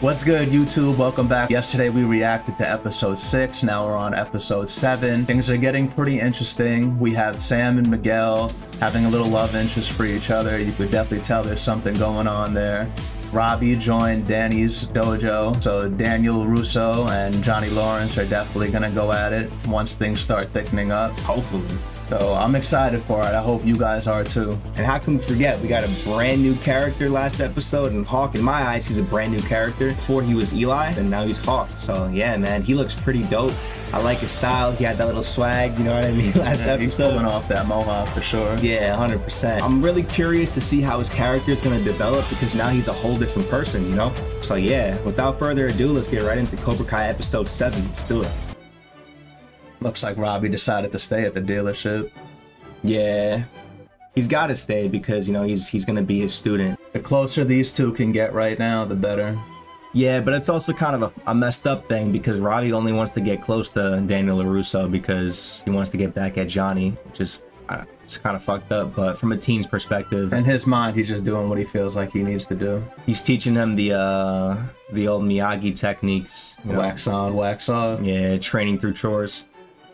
What's good, YouTube? Welcome back. Yesterday we reacted to episode 6. Now we're on episode 7. Things are getting pretty interesting. We have Sam and Miguel having a little love interest for each other. You could definitely tell there's something going on there. Robbie joined Danny's dojo, so Daniel Russo and Johnny Lawrence are definitely gonna go at it once things start thickening up, hopefully. So I'm excited for it. I hope you guys are too. And how can we forget? We got a brand new character last episode, and Hawk, in my eyes, he's a brand new character. Before he was Eli, and now he's Hawk. So yeah, man, he looks pretty dope. I like his style. He had that little swag, you know what I mean? Last episode. He's pulling off that mohawk for sure. Yeah, 100%. I'm really curious to see how his character is going to develop because now he's a whole different person, you know? So yeah, without further ado, let's get right into Cobra Kai episode 7. Let's do it. Looks like Robbie decided to stay at the dealership. Yeah, he's got to stay because, you know, he's going to be his student. The closer these two can get right now, the better. Yeah, but it's also kind of a messed up thing because Robbie only wants to get close to Daniel LaRusso because he wants to get back at Johnny, which is it's kind of fucked up. But from a teen's perspective, in his mind, he's just doing what he feels like he needs to do. He's teaching him the old Miyagi techniques. You know? Wax on, wax off. Yeah, training through chores.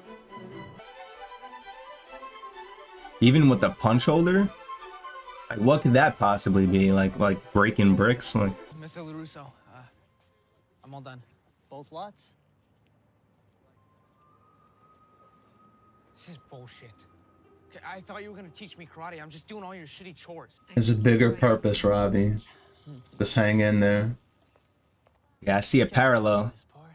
Even with the punch holder, like what could that possibly be? Like breaking bricks? Like Mr. LaRusso, I'm all done. Both lots? This is bullshit. I thought you were gonna teach me karate. I'm just doing all your shitty chores. There's a bigger purpose, Robbie. Just hang in there. Yeah, I see a parallel.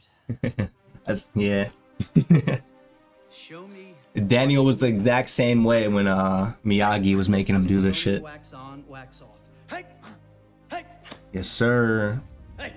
Yeah. Show me. Daniel was the exact same way when Miyagi was making him do this shit. Wax on, wax off. Hey! Hey! Yes, sir. Hey!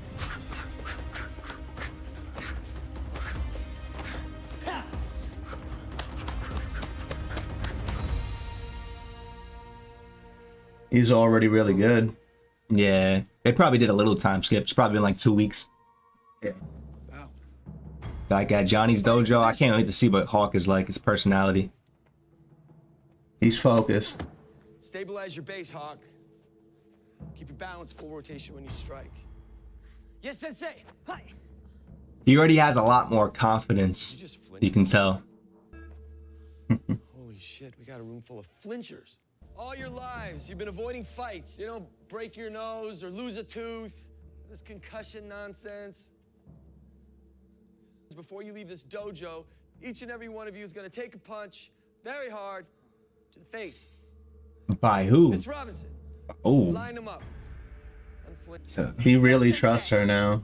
He's already really good. Yeah, they probably did a little time skip. It's probably been like 2 weeks. Yeah. Back at Johnny's dojo, I can't wait to see what Hawk is like, his personality. He's focused. Stabilize your base, Hawk. Keep your balance, full rotation when you strike. Yes, sensei. Hi. He already has a lot more confidence. You can tell. Holy shit, we got a room full of flinchers. All your lives, you've been avoiding fights. You don't break your nose or lose a tooth. This concussion nonsense. Before you leave this dojo, each and every one of you is going to take a punch very hard to the face. By who? Miss Robinson. Oh. Line them up. So he really trusts her now.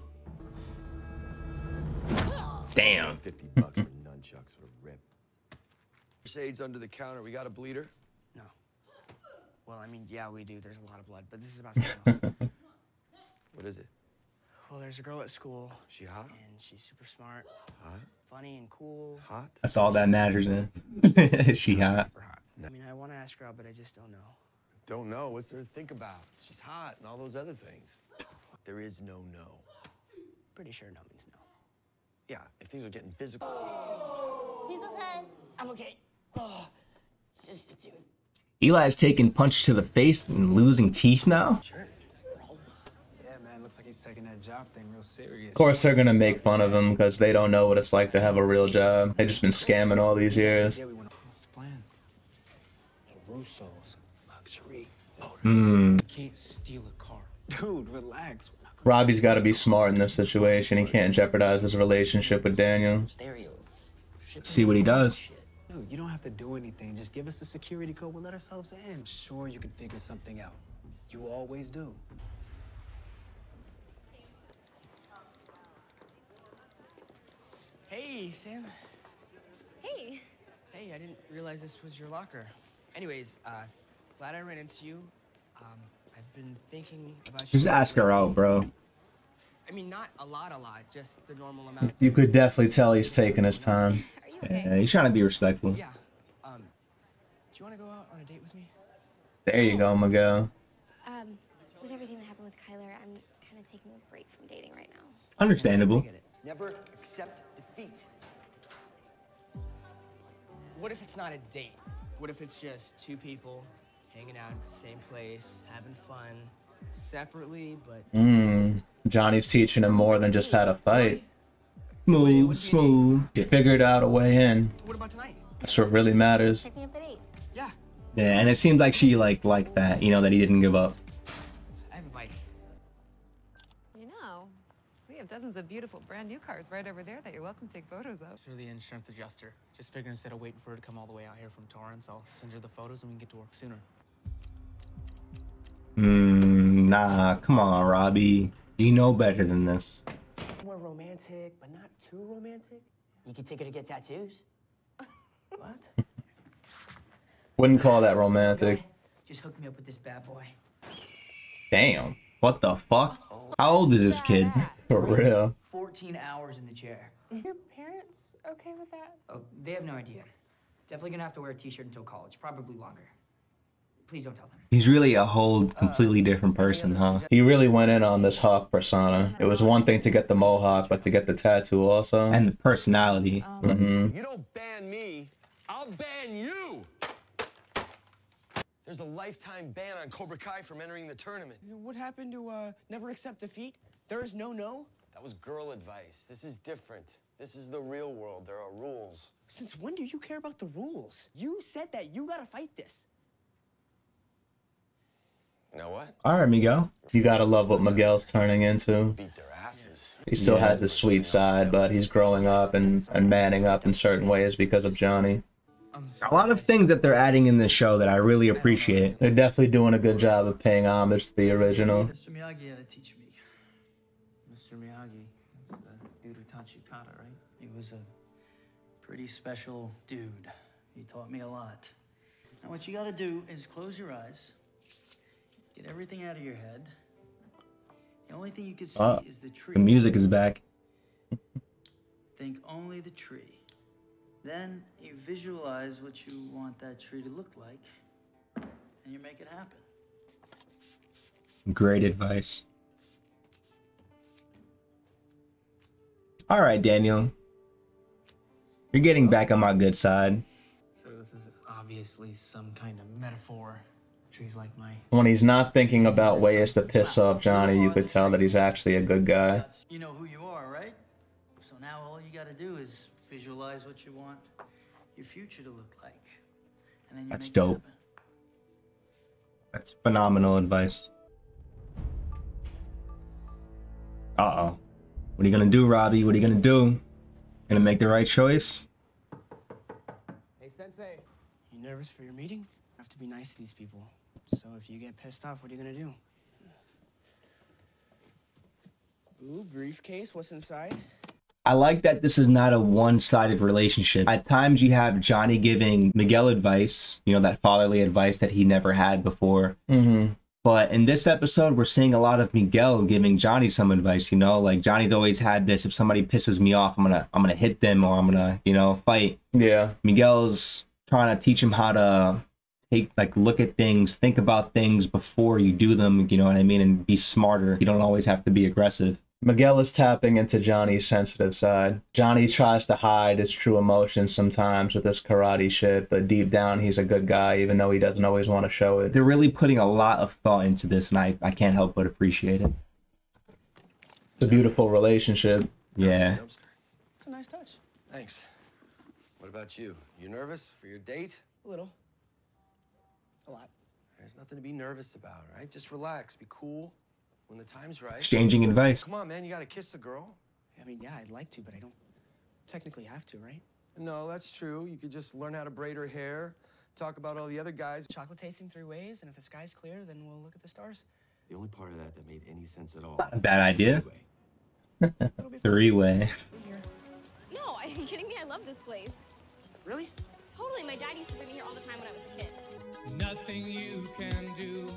Damn. $50 for nunchucks would rip. First aid's under the counter. We got a bleeder? No. Well, I mean, yeah, we do. There's a lot of blood, but this is about something else. What is it? Well, there's a girl at school. She hot? And she's super smart. Hot? Funny and cool. Hot? That's all that matters, man. She hot. Super hot. I mean, I want to ask her out, but I just don't know. Don't know? What's there to think about? She's hot and all those other things. There is no no. Pretty sure no means no. Yeah, if things are getting physical. He's okay. I'm okay. Oh, it's just a tooth. Eli's taking punches to the face and losing teeth now? Sure. Looks like he's taking that job thing real serious. Of course they're gonna make fun of him because they don't know what it's like to have a real job. They've just been scamming all these years. Yeah, we want to plan. Russo's luxury motors. You can't steal a car. Dude, relax. Robbie's got to be smart in this situation. He can't jeopardize his relationship with Daniel. Stereos. See what he does. Dude, you don't have to do anything. Just give us the security code. We'll let ourselves in. Sure, you can figure something out. You always do. Hey, Sam. Hey. Hey, I didn't realize this was your locker. Anyways, glad I ran into you. I've been thinking about you. Just ask her out, bro. I mean, not a lot, just the normal amount. You could definitely tell he's taking his time. Are you okay? Yeah, he's trying to be respectful. Yeah. Do you want to go out on a date with me? There you go, Miguel. With everything that happened with Kyler, I'm kind of taking a break from dating right now. Understandable. I get it. Never accept defeat. What if it's not a date? What if it's just two people hanging out at the same place, having fun, separately, but Johnny's teaching him more than just how to fight. Smooth, smooth. He figured out a way in. what about tonight? That's what really matters. Pick me up at 8. Yeah, Yeah, and it seemed like she liked that, you know, that he didn't give up. I have a bike. You know, we have dozens of beautiful brand new cars right over there that you're welcome to take photos of. Through the insurance adjuster. Just figure instead of waiting for her to come all the way out here from Torrance, I'll send her the photos and we can get to work sooner. Nah, come on, Robbie. You know better than this. More romantic, but not too romantic. You could take her to get tattoos. What? Wouldn't call that romantic. Just hook me up with this bad boy. Damn. What the fuck? How old is this kid? For real. 14 hours in the chair. Your parents okay with that? Oh, they have no idea. Definitely gonna have to wear a t-shirt until college, probably longer. Please don't tell them. He's really a whole completely different person, huh? He really went in on this Hawk persona. It was one thing to get the mohawk, but to get the tattoo also. And the personality. You don't ban me, I'll ban you. There's a lifetime ban on Cobra Kai from entering the tournament. What happened to never accept defeat? There is no? That was girl advice. This is different. This is the real world. There are rules. Since when do you care about the rules? You said that you gotta fight this. You know what? All right, Miguel. You gotta love what Miguel's turning into. Beat their asses. He still has his sweet side, but he's growing up and manning up in certain ways because of Johnny. A lot of things that they're adding in this show that I really appreciate. They're definitely doing a good job of paying homage to the original. Mr. Miyagi had to teach me. Mr. Miyagi, that's the dude who taught you kata, right? He was a pretty special dude. He taught me a lot. Now what you gotta do is close your eyes, get everything out of your head. The only thing you can see is the tree. The music is back. Think only the tree. Then you visualize what you want that tree to look like, and you make it happen. Great advice. All right, Daniel. You're getting back on my good side. So this is obviously some kind of metaphor. Trees like my... When he's not thinking about ways to piss off Johnny, you could tell that he's actually a good guy. You know who you are, right? So now all you gotta do is visualize what you want your future to look like. And then you That's make it dope. happen. That's phenomenal advice. Uh-oh. What are you gonna do, Robbie? What are you gonna do? Gonna make the right choice? Hey, Sensei. You nervous for your meeting? You have to be nice to these people. So if you get pissed off, what are you gonna do? Ooh, briefcase, what's inside? I like that this is not a one-sided relationship. At times you have Johnny giving Miguel advice, you know, that fatherly advice that he never had before. But in this episode, we're seeing a lot of Miguel giving Johnny some advice, you know, like Johnny's always had this, if somebody pisses me off, I'm gonna hit them, or I'm gonna, you know, fight. Yeah. Miguel's trying to teach him how to look at things, think about things before you do them, you know what I mean, and be smarter. You don't always have to be aggressive. Miguel is tapping into Johnny's sensitive side. Johnny tries to hide his true emotions sometimes with this karate shit, but deep down he's a good guy, even though he doesn't always want to show it. They're really putting a lot of thought into this, and I can't help but appreciate it. It's a beautiful relationship. Yeah. It's a nice touch. Thanks. What about you? You nervous for your date? A little. A lot. There's nothing to be nervous about, right? Just relax, be cool. When the time's right. Exchanging advice. Come on, man, you gotta kiss the girl. I mean, yeah, I'd like to, but I don't technically have to, right? No, that's true. You could just learn how to braid her hair, talk about all the other guys. Chocolate tasting 3 ways, and if the sky's clear, then we'll look at the stars. The only part of that made any sense at all. Not a bad idea. Three-way. No, are you kidding me? I love this place. Really? Totally. My dad used to bring me here all the time when I was a kid. Nothing you can do.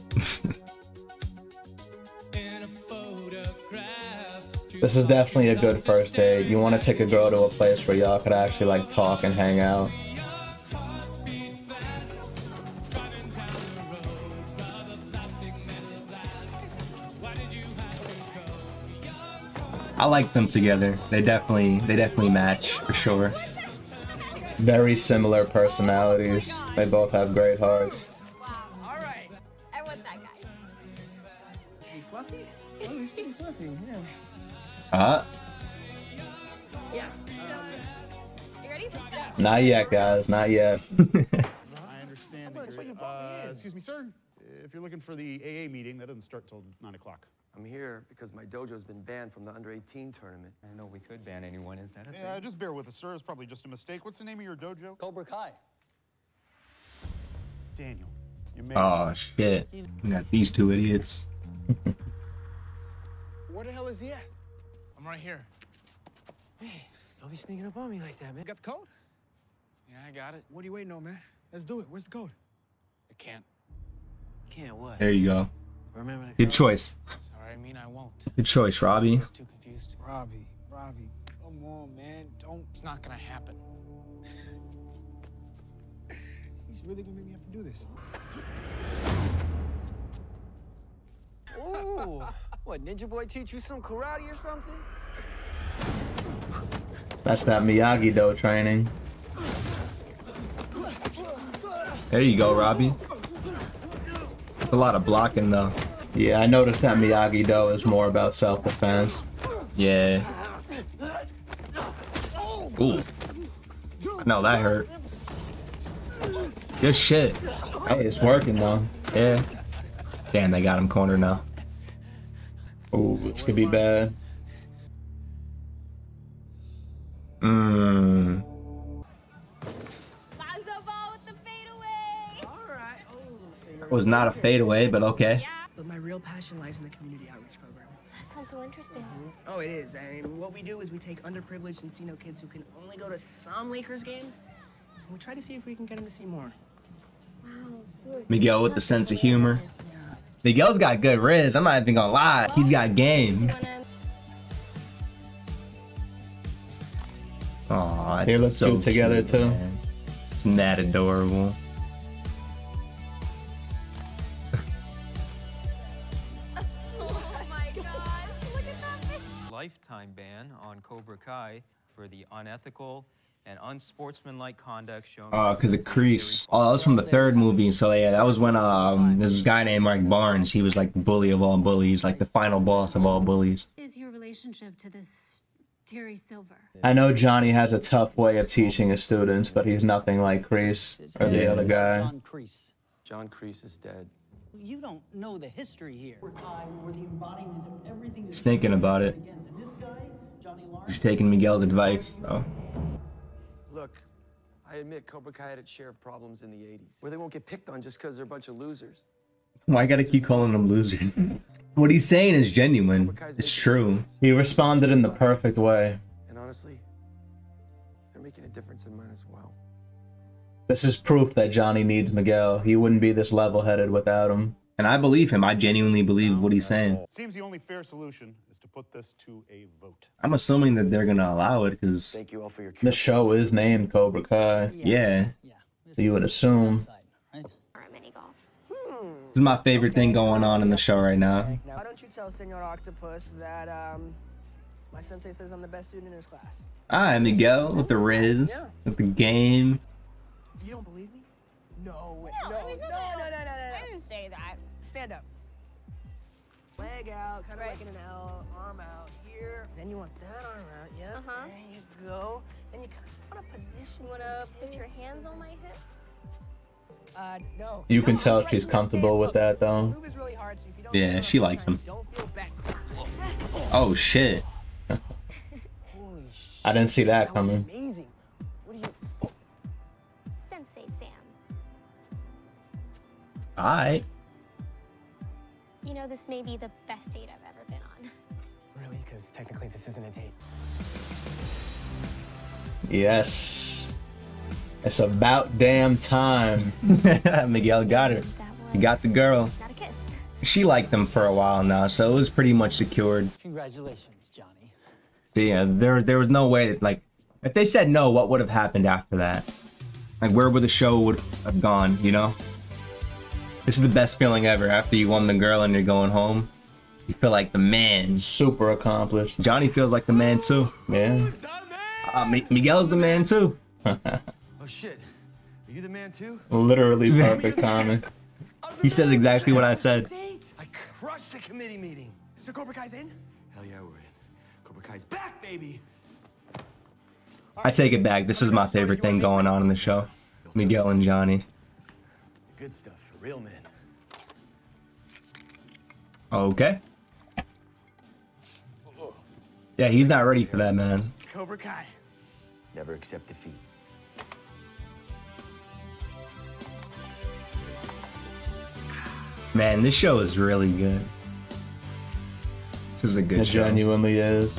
In a photograph. This is definitely a good first date. You want to take a girl to a place where y'all could actually like talk and hang out. I like them together. They definitely match for sure. Very similar personalities. They both have great hearts. Wow. All right. I want that guy. coffee? Oh, he's getting coffee, yeah. Yeah. You ready? Not yet, guys. Not yet. I understand that you're, excuse me, sir. If you're looking for the AA meeting, that doesn't start till 9 o'clock. I'm here because my dojo's been banned from the under-18 tournament. I know we could ban anyone. Is that a Yeah, thing? just bear with us, sir. It's probably just a mistake. What's the name of your dojo? Cobra Kai. Daniel. You may. Oh shit. We got these two idiots. Where the hell is he at? I'm right here. Hey, don't be sneaking up on me like that, man. Got the code? Yeah, I got it. What are you waiting on, man? Let's do it. Where's the code? I can't. You can't what? There you go. Remember the Good code? choice. Sorry, I mean I won't. Good choice, Robbie. I was too confused. Robbie, come on, man. Don't. It's not gonna happen. He's really gonna make me have to do this. Ooh, what, Ninja Boy teach you some karate or something? That's that Miyagi-Do training. There you go, Robbie. A lot of blocking though. Yeah, I noticed that Miyagi-Do is more about self-defense. Yeah. Ooh. No, that hurt. Good shit. Hey, it's working though. Yeah. Damn, they got him cornered now. Ooh, this could be bad. Lonzo Ball with the fadeaway. All right. Oh, so you're It was not a fadeaway, but okay. But my real passion lies in the community outreach program. That sounds so interesting. Oh, it is. And what we do is we take underprivileged Encino kids who can only go to some Lakers games, and we try to see if we can get them to see more. Wow. you are Miguel with the such sense a of humor. artist. Miguel's got good riz. I'm not even gonna lie. He's got game. Aw, They look good together, too. man. Isn't that adorable? Oh my gosh, look at that face. Lifetime ban on Cobra Kai for the unethical and unsportsmanlike conduct shown. Because of Kreese. Oh, that was from the third movie. So yeah, that was when this guy named Mark Barnes. He was like the bully of all bullies, like the final boss of all bullies. Is your relationship to this Terry Silver? I know Johnny has a tough way of teaching his students, but he's nothing like Kreese or the other guy. John Kreese. John Kreese is dead. You don't know the history here. We're the embodiment of everything. He's thinking about it. And this guy, Johnny Lawrence. He's taking Miguel's advice. So. Look, I admit Cobra Kai had its share of problems in the 80s, where they won't get picked on just because they're a bunch of losers. Why gotta keep calling them losers? What he's saying is genuine. It's true. He responded in the perfect way. And honestly, they're making a difference in mine as well. This is proof that Johnny needs Miguel. He wouldn't be this level-headed without him. And I believe him. I genuinely believe what he's saying. Seems the only fair solution is to put this to a vote. I'm assuming that they're gonna allow it because Thank you all for your The show is named Cobra Kai. yeah. So you would assume. Or a mini golf. This is my favorite thing going on in the show right now. Now, why don't you tell Senor Octopus that my sensei says I'm the best student in his class? Alright, Miguel with the riz, with the game. You don't believe me? No way. No, No, I mean, no, no, no, no, no, no, I no. didn't say that. Stand up. Leg out, kind of like in an L, arm out here. Then you want that arm out, yeah. Uh-huh. There you go. Then you kind of want to position. You wanna put your hands on my hips? No. You can No, tell right she's in this comfortable with stance. that, though. Move is really hard, so if you don't Yeah, feel she it, likes him. don't feel bad. Oh shit. Holy shit. I didn't see that was coming. amazing. What do you? Sensei Sam. Alright. You know, this may be the best date I've ever been on. Really? Because technically this isn't a date. Yes. It's about damn time. Miguel got her. He got the girl. Not a kiss. She liked them for a while now, so it was pretty much secured. Congratulations, Johnny. So yeah, there was no way that, like, if they said no, what would have happened after that? Like, where would the show would have gone, you know? This is the best feeling ever. After you won the girl and you're going home, you feel like the man. Super accomplished. Johnny feels like the man too. Yeah. Miguel's the man too. Oh shit, are you the man too? Literally perfect timing. He said exactly what I said. I crushed the committee meeting. So Cobra Kai's in? Hell yeah, we're in. Cobra Kai's back, baby! I take it back. This is my favorite thing going on in the show. Miguel and Johnny. The good stuff for real men. Okay. Yeah, he's not ready for that, man. Cobra Kai. Never accept defeat. Man, this show is really good. This is a good It show. genuinely is.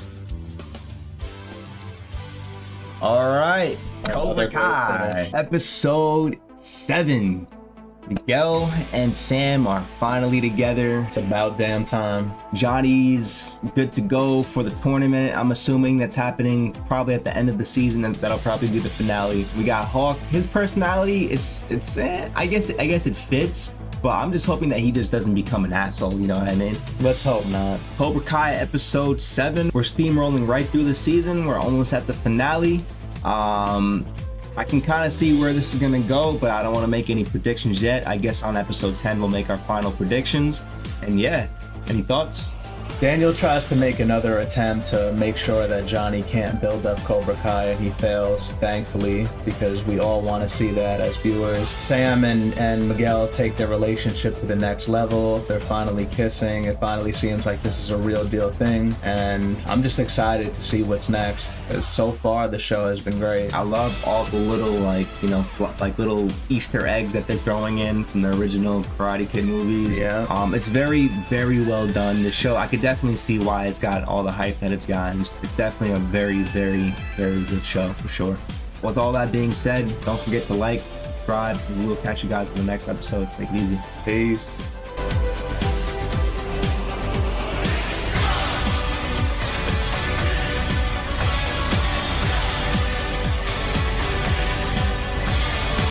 All right, Cobra Another great Kai, finish. episode 7. Miguel and Sam are finally together. It's about damn time. Johnny's good to go for the tournament. I'm assuming that's happening probably at the end of the season, and that'll probably be the finale. We got Hawk. His personality, I guess it fits, but I'm just hoping that he just doesn't become an asshole. You know what I mean? Let's hope not. Cobra Kai episode 7. We're steamrolling right through the season. We're almost at the finale. I can kind of see where this is gonna go, but I don't want to make any predictions yet. I guess on episode 10 we'll make our final predictions. And yeah, any thoughts? Daniel tries to make another attempt to make sure that Johnny can't build up Cobra Kai, and he fails, thankfully, because we all want to see that as viewers. Sam and Miguel take their relationship to the next level. They're finally kissing. It finally seems like this is a real deal thing, and I'm just excited to see what's next, because so far the show has been great. I love all the little, like little Easter eggs that they're throwing in from the original Karate Kid movies. Yeah. It's very, very well done. The show, I could definitely see why it's got all the hype that it's gotten. It's definitely a very, very, very good show for sure. With all that being said, don't forget to like, subscribe, and we'll catch you guys in the next episode. Take it easy. Peace.